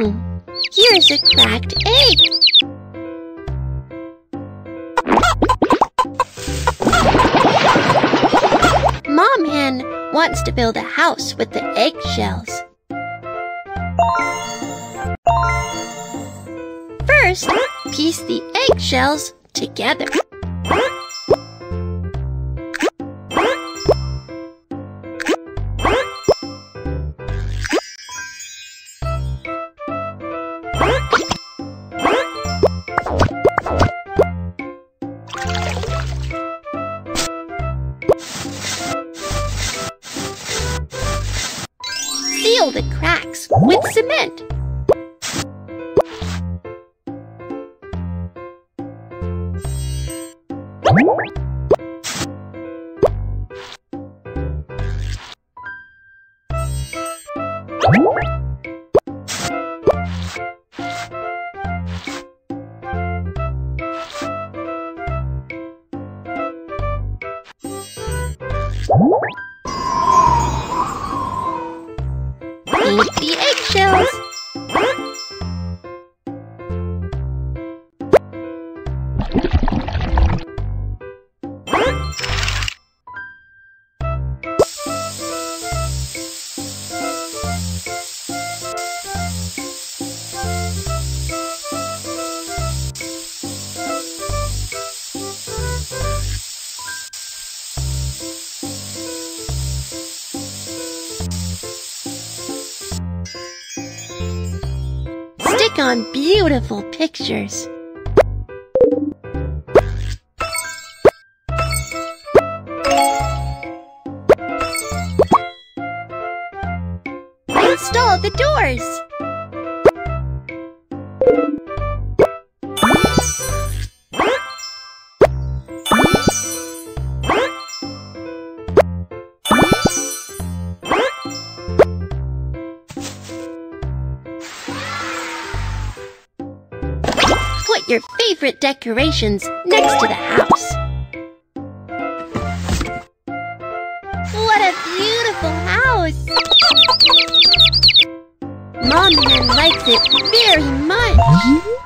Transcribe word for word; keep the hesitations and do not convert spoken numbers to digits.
Hmm, here's a cracked egg. Mom hen wants to build a house with the eggshells. First, piece the eggshells together. Seal the cracks with cement. Paint the eggshells. Stick on beautiful pictures. Install the doors. Put your favorite decorations next to the house. What a beautiful house! Mom hen likes it very much.